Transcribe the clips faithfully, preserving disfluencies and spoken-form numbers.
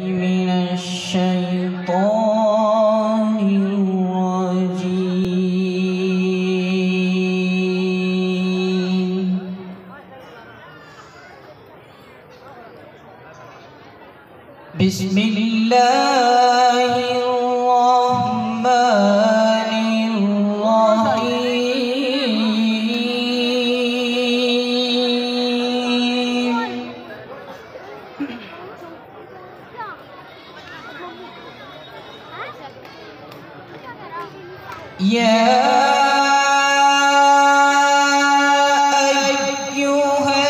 من الشيطان الرجيم. بسم الله الرحمن الرحيم. يا أيها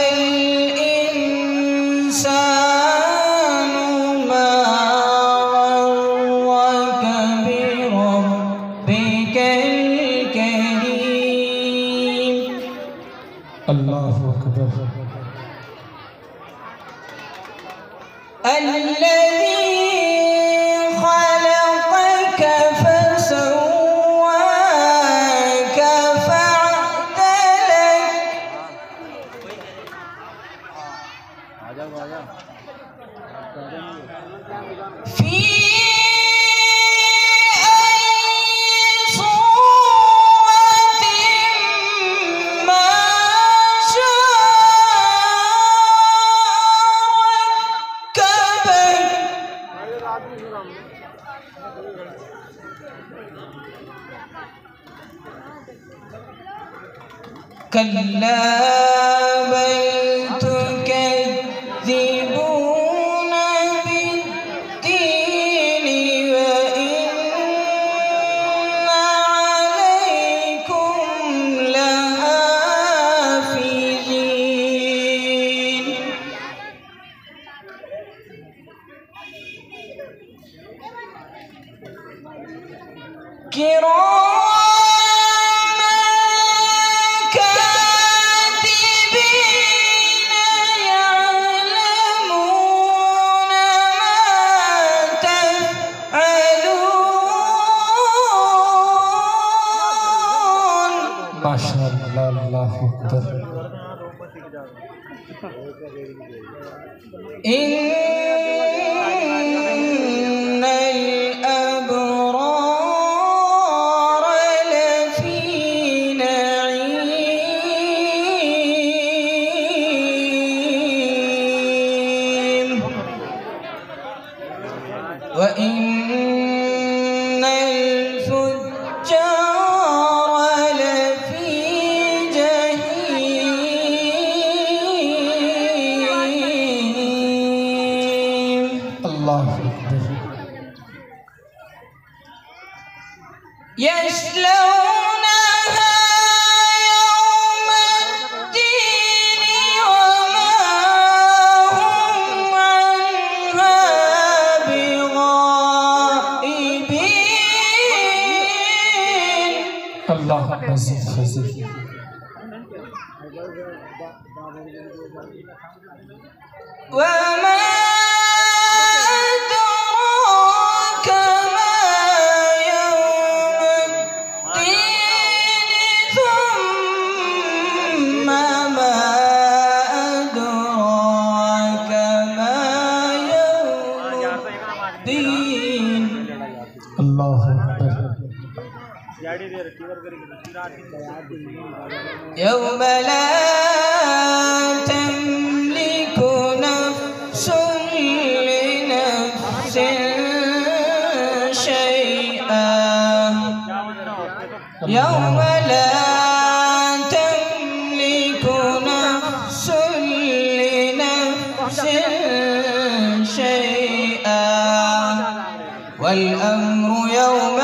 الإنسان ما غرك بربك الكريم. الله أكبر. الذي خلقك فسواك فعدلك في أي صورة ما كلا بل تكذبون بالدين وإن عليكم لحافظين كرام ما شاء الله. الله أكبر. إن الأبرار لفي نعيم وإن الفجار لفي جحيم. الله أكبر. يصلونها يوم الدين وما هم عنها بغائبين. الله مزيد فزيد. وما أدراك ما يوم الدين ثم ما أدراك ما يوم الدين. الله أكبر. يوم لا تملك نفس لنفس شيئا. يوم لا تملك نفس لنفس شيئا والأمر يوم